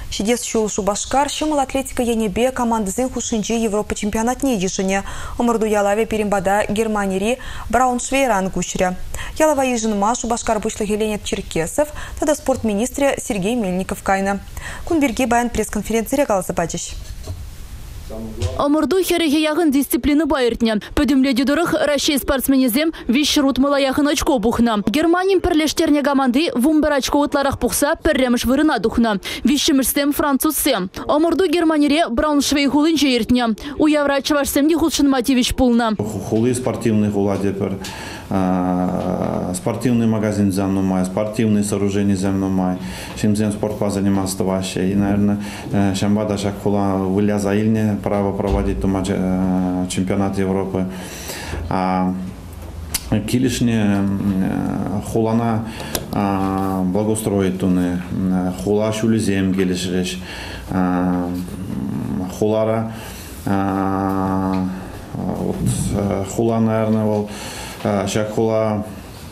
Шидес шул Шубашкар, шымыл атлетика енебе командызын хушинчи Европа чемпионатне ежине. Омырду ялаве перембада Германии Брауншвейран кушря. Ялава ежинма Шубашкар бушлы Еленет Черкесов, тогда спортминистре Сергей Мельников кайна. Кунберге баян пресс-конференции галазабадиш. Омырду хереге яғын дисциплины байыртне. Пөдімледі дұрық Россия спортсменезем вишрут мала яғын очко бухна. Германия пірлештерне команды вумбер очко утларах пухса пірреміш вырына духна. Вишімішсем французсем. Омырду Германии Брауншвей хулын жейртне. У Евра Чавашсемде худшын мотивич пулна. Хулы спортивный хуладе пер. Спортивный магазин земномай, спортивные сооружения земномай. Чем спортпа заниматься вообще. И, наверное, шамбада шакула выляза ильне право проводить матч чемпионат Европы. Килишне хулана благоустроить туны, хула шулизем келишреш, хулара хула, наверное, вол шахула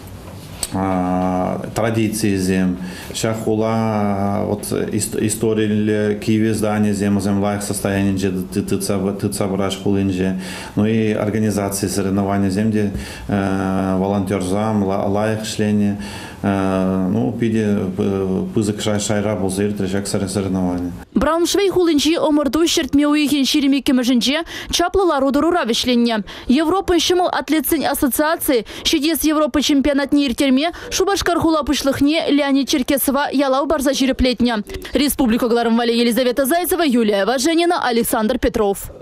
традиции зем, шахула история Киеве здания землаях состояние тыцабраш хулинже, ну и организации соревнований земде волонтерзам лаях члене, ну пиде пызык шайра болзыр трешак соревнования. Брауншвей хулинчи омырду шертме уйхен ширемеке межинче чаплылар удурура вишленне. Европа шымыл атлетсен ассоциации шидес Европа чемпионатне иртерме Шубашкар хула пышлыхне Леонид Черкесова ялау барза жиреплетне. Республика Гларымвали Елизавета Зайцева, Юлия Важенина, Александр Петров.